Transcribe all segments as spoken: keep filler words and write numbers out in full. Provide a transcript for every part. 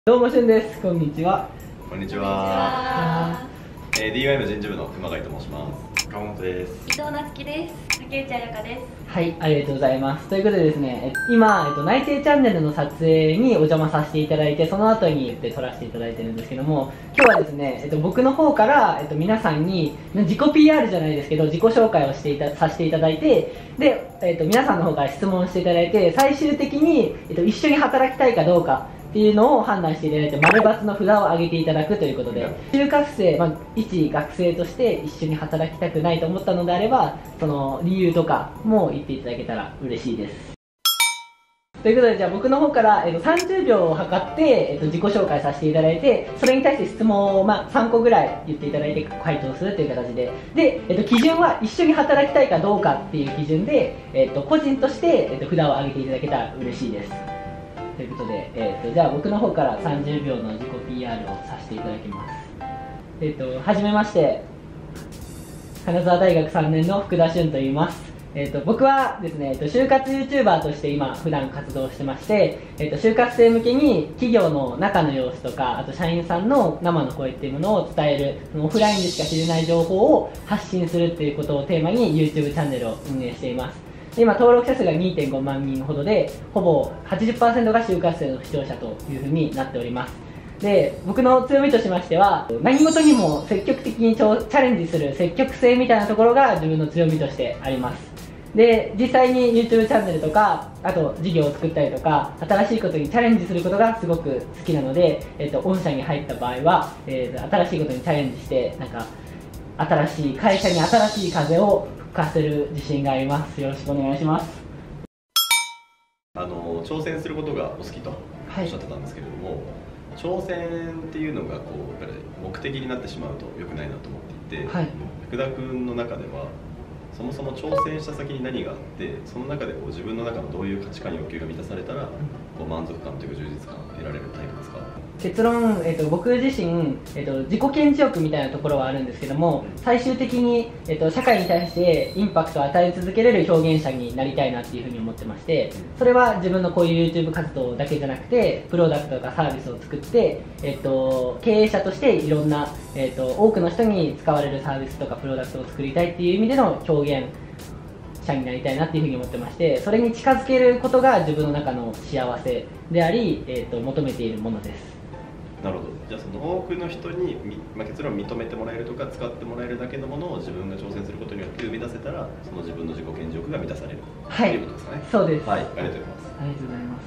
どうもしゅんです。こんにちは。 こんにちは。えー、ディーワイ の人事部の熊谷と申します。川本です。 伊藤夏樹です。竹内彩香です。 はい、ありがとうございます。ということでですね、今、えっと、内定チャンネルの撮影にお邪魔させていただいて、その後に言って撮らせていただいてるんですけども、今日はですね、えっと、僕の方から、えっと、皆さんに自己 ピーアール じゃないですけど、自己紹介をしていたさせていただいて、で、えっと、皆さんの方から質問していただいて、最終的に、えっと、一緒に働きたいかどうかっていうのを判断していただいて、丸×の札を上げていただくということで、就活生、まあ、一学生として一緒に働きたくないと思ったのであれば、その理由とかも言っていただけたら嬉しいです。ということで、じゃあ僕の方から、えっと、さんじゅうびょうを測って、えっと、自己紹介させていただいて、それに対して質問を、まあ、さんこぐらい言っていただいて回答するという形で、で、えっと、基準は一緒に働きたいかどうかっていう基準で、えっと、個人として、えっと、札を上げていただけたら嬉しいです。ということで、えー、とじゃあ僕の方からさんじゅうびょうの自己 ピーアール をさせていただきます。えっ、ー、とはじめまして、金沢大学さんねんの福田俊と言います。えー、と僕はですね、えー、と就活 YouTuber として今普段活動してまして、えー、と就活生向けに企業の中の様子とか、あと社員さんの生の声っていうものを伝える、オフラインでしか知れない情報を発信するっていうことをテーマに YouTube チャンネルを運営しています。今登録者数が にてんごまんにんほどで、ほぼ はちじゅっパーセント が就活生の視聴者というふうになっております。で、僕の強みとしましては、何事にも積極的にチャレンジする積極性みたいなところが自分の強みとしてあります。で、実際に YouTube チャンネルとか、あと事業を作ったりとか、新しいことにチャレンジすることがすごく好きなので、えっと、御社に入った場合は、えー、新しいことにチャレンジして、なんか、新しい会社に新しい風を吹かせる自信があります。よろしくお願いします。 あの挑戦することがお好きとおっしゃってたんですけれども、はい、挑戦っていうのがこうやっぱり目的になってしまうと良くないなと思っていて、はい、福田君の中ではそもそも挑戦した先に何があって、その中でこう自分の中のどういう価値観要求が満たされたら、こう満足感というか充実感を得られるタイプですか？ 結論、えっと、僕自身、えっと、自己顕示欲みたいなところはあるんですけども、最終的に、えっと、社会に対してインパクトを与え続けれる表現者になりたいなっていうふうに思ってまして、それは自分のこういう YouTube 活動だけじゃなくて、プロダクトとかサービスを作って、えっと、経営者としていろんな、えっと、多くの人に使われるサービスとかプロダクトを作りたいっていう意味での表現者になりたいなっていうふうに思ってまして、それに近づけることが自分の中の幸せであり、えっと、求めているものです。 なるほど。じゃあその多くの人に、まあ、結論を認めてもらえるとか使ってもらえるだけのものを自分が挑戦することによって生み出せたら、その自分の自己顕示欲が満たされる、はい、ということですかね。 そうです。 はい、ありがとうございます。 ありがとうございます。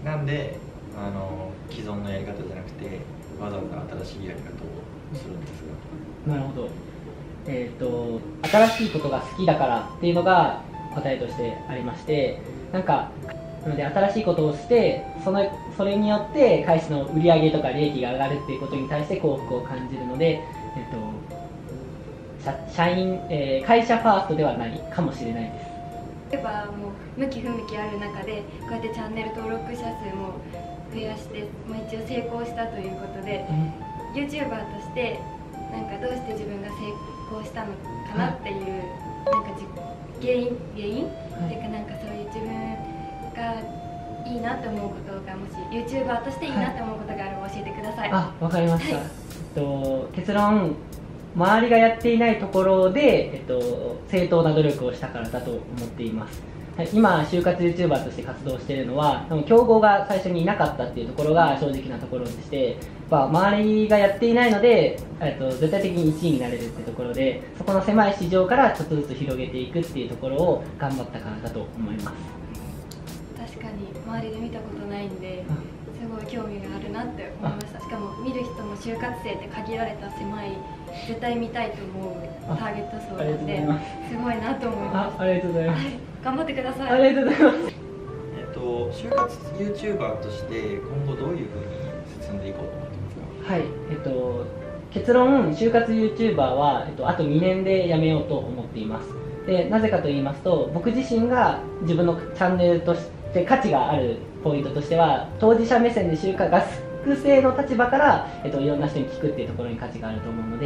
なんであの既存のやり方じゃなくてわざわざ新しいやり方をするんですが。なるほど。えっと新しいことが好きだからっていうのが答えとしてありまして、なんかなので新しいことをしてそのそれによって会社の売り上げとか利益が上がるっていうことに対して幸福を感じるので、えっと、社, 社員、えー、会社ファーストではないかもしれないです。 例えばもう向き不向きある中でこうやってチャンネル登録者数も増やして、まあ、一応成功したということで、うん、YouTuber としてなんかどうして自分が成功したのかなっていう、はい、なんか原因原因、はい、っていうかなんかそういう自分がいいなと思うことが、もし YouTuber としていいなと思うことがあれば教えてください。 あ、わかりました。はい、えっと、結論、周りがやっていないところで、えっと、正当な努力をしたからだと思っています。はい、今、就活 YouTuber として活動しているのは、競合が最初にいなかったっていうところが正直なところでして、まあ、周りがやっていないので、えっと、絶対的にいちいになれるっていうところで、そこの狭い市場からちょっとずつ広げていくっていうところを頑張ったからだと思います。 確かに周りで見たことないんで、すごい興味があるなって思いました。しかも見る人も就活生って限られた狭い、絶対見たいと思うターゲット層なので、すごいなと思います。 あ、ありがとうございます。 はい、頑張ってください。 ありがとうございます。 えっと就活 YouTuber として今後どういうふうに進んでいこうと思ってますか？ はい、えっと結論、就活 YouTuber は、えっと、あとにねんで辞めようと思っています。で、なぜかと言いますと、僕自身が自分のチャンネルとして価値があるポイントとしては、当事者目線で就活学生の立場から、えっと、いろんな人に聞くっていうところに価値があると思うので、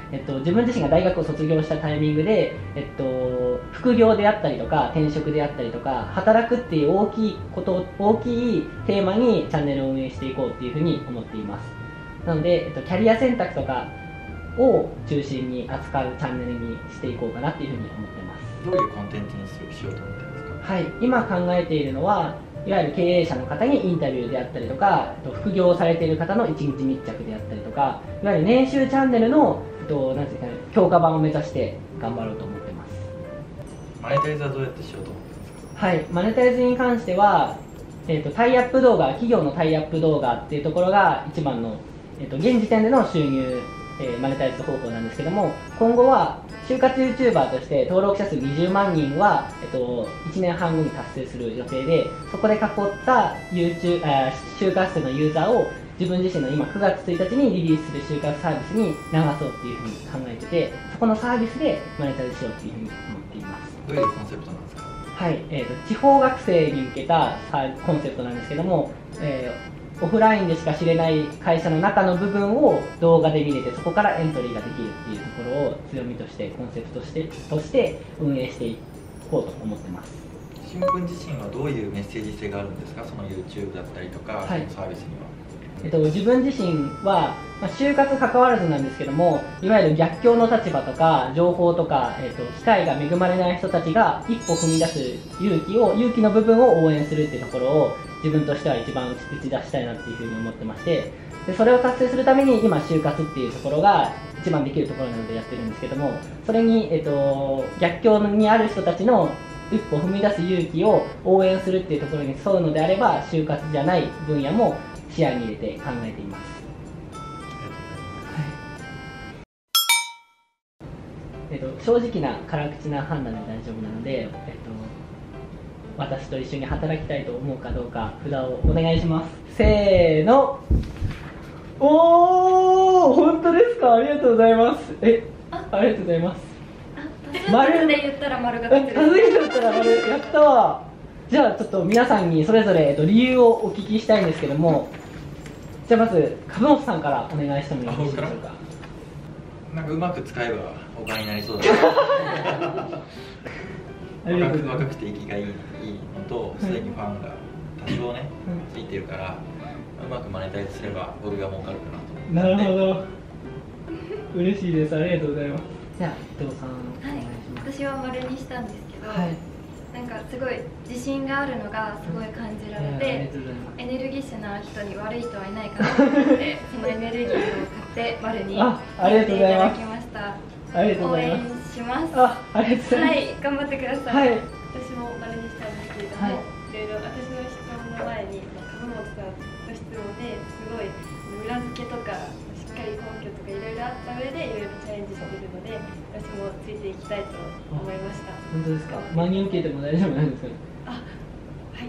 えっと、自分自身が大学を卒業したタイミングで、えっと、副業であったりとか転職であったりとか働くっていう大きいこと大きいテーマにチャンネルを運営していこうっていうふうに思っています。なので、えっと、キャリア選択とかを中心に扱うチャンネルにしていこうかなっていうふうに思ってます。 どういうコンテンツにしようと思ってるんですか？ はい、今考えているのはいわゆる経営者の方にインタビューであったりとか、副業をされている方のいちにち密着であったりとか、いわゆる年収チャンネルのとなんていうか、ね、強化版を目指して頑張ろうと思ってます。 マネタイズはどうやってしようと思ってるんですか？ はい、マネタイズに関しては、えーと、タイアップ動画、企業のタイアップ動画っていうところが一番の、えーと、現時点での収入、えー、マネタイズ方法なんですけども、今後は就活 YouTuber として登録者数にじゅうまんにんは、えっと、いちねんはんごに達成する予定で、そこで囲った YouTube、あ就活生のユーザーを自分自身の今くがつついたちにリリースする就活サービスに流そうっていうふうに考えてて、そこのサービスでマネタイズしようっていうふうに思っています。 どういうコンセプトなんですか？ はい、えーと、地方学生に向けたコンセプトなんですけども、えーオフラインでしか知れない会社の中の部分を動画で見れて、そこからエントリーができるっていうところを強みとしてコンセプトとしてとして運営していこうと思ってます。 しゅんくん自身はどういうメッセージ性があるんですか？その YouTube だったりとか、はい、サービスには。 えっと、自分自身は、まあ、就活関わらずなんですけども、いわゆる逆境の立場とか情報とか、えっと、機会が恵まれない人たちが一歩踏み出す勇気を勇気の部分を応援するっていうところを自分としては一番打ち出したいなっていうふうに思ってまして、でそれを達成するために今就活っていうところが一番できるところなのでやってるんですけども、それに、えっと、逆境にある人たちの一歩踏み出す勇気を応援するっていうところに沿うのであれば、就活じゃない分野も視野に入れて考えています。はい、えっと、正直な辛口な判断で大丈夫なので、えっと、私と一緒に働きたいと思うかどうか札をお願いします。せーの。おー、本当ですか？ありがとうございます。え、あ、ありがとうございます。 丸で言ったら丸が出てる。 数で言ったら丸、やったわ。じゃあちょっと皆さんにそれぞれ、えっと、理由をお聞きしたいんですけども、じゃあまず株本さんからお願いしてもよろしいでしょうか。 なんかうまく使えばお金になりそうだな若く若くて息がいいいいのと、すでにファンが多少ね、ついてるから、うまくマネタイズすれば僕が儲かるかなと思って。 なるほど。嬉しいです。ありがとうございます。じゃあ伊藤さん、 はい、私は丸にしたんですけど、 はい、 なんかすごい自信があるのがすごい感じられて、エネルギッシュな人に悪い人はいないかなと思ってそのエネルギーを買って丸にあありがとうございます。 いただきました。 ありがとうございます。 応援します。 あ、ありがとうございます。 はい、頑張ってください。 はい、 私も丸にしたんですけれども、はい、いろいろ私の質問の前に株本さんの質問ですごい裏付けとかしっかり根拠とかいろいろあった上でいろいろチャレンジしているので、私もついていきたいと思いました。 本当ですか？真に受けても大丈夫なんですか？ あ、はい。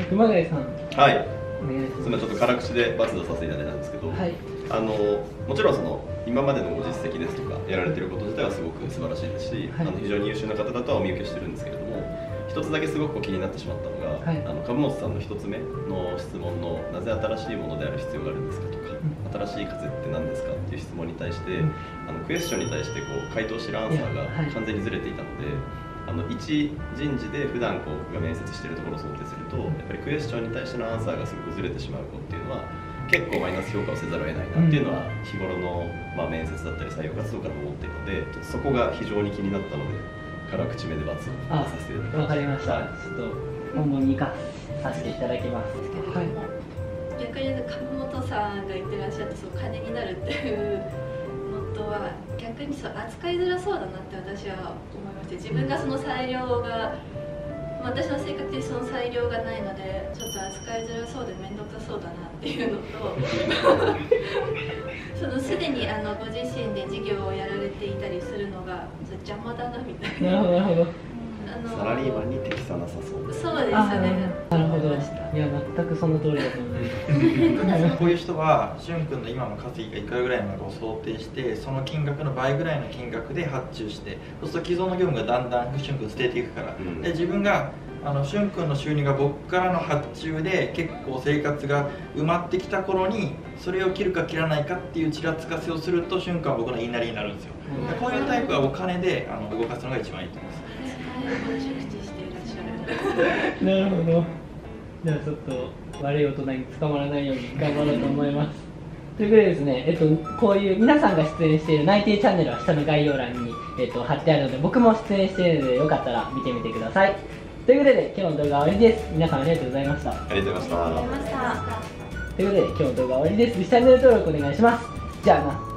熊谷さん。 はい。お願いします。すみません、ちょっと辛口で罰出させていただいたんですけど、はい、あのもちろんその今までのご実績ですとかやられていること自体はすごく素晴らしいですし、はい、あの非常に優秀な方々はお見受けしてるんですけれども、一つだけすごく気になってしまったのが、はい、あの株本さんの一つ目の質問のなぜ新しいものである必要があるんですかとか、うん、新しい風って何ですかっていう質問に対して、うん、あのクエスチョンに対してこう回答してるアンサーが完全にずれていたので、あの一人事で普段こう僕が面接しているところを想定すると、やっぱりクエスチョンに対してのアンサーがすごくずれてしまう子っていうのは結構マイナス評価をせざるを得ないなっていうのは日頃の、まあ、面接だったり採用活動から思っているので、そこが非常に気になったので辛口目で罰を出させていただきました。 わかりました。ちょっと今後に生かさせていただきます。 はい、逆に言うと株本さんが言ってらっしゃって、そう金になるっていうのとは逆にそう扱いづらそうだなって私は思いまして、自分がその裁量が私の性格でその裁量がないのでちょっと扱いづらそうで面倒くさそうだなっていうのとそのすでにあのご自身で事業をやられていたりするのが邪魔だなみたいな。 なるほど。 あのサラリーマンに適さなさそう。 そうですね。 なるほど。いや全くその通りだと思います。 こういう人はしゅんくんの今の稼ぎがいくらぐらいなのかを想定して、その金額の倍ぐらいの金額で発注して、そうすると既存の業務がだんだんしゅんくん捨てていくから、うん、で自分があのしゅんくんの収入が僕からの発注で結構生活が埋まってきた頃にそれを切るか切らないかっていうちらつかせをするとしゅんくんは僕の言いなりになるんですよ。こういうタイプはお金であの動かすのが一番いいと思います。 熟知していらっしゃる。 なるほど。じゃあちょっと悪い大人に捕まらないように頑張ろうと思います。ということでですね、えっと、こういう皆さんが出演している内定チャンネルは下の概要欄に、えっと、貼ってあるので、僕も出演しているのでよかったら見てみてください。ということで今日の動画は終わりです。皆さんありがとうございました。 ありがとうございました。 ありがとうございました。 ということで今日の動画は終わりです。チャンネル登録お願いします。じゃあな。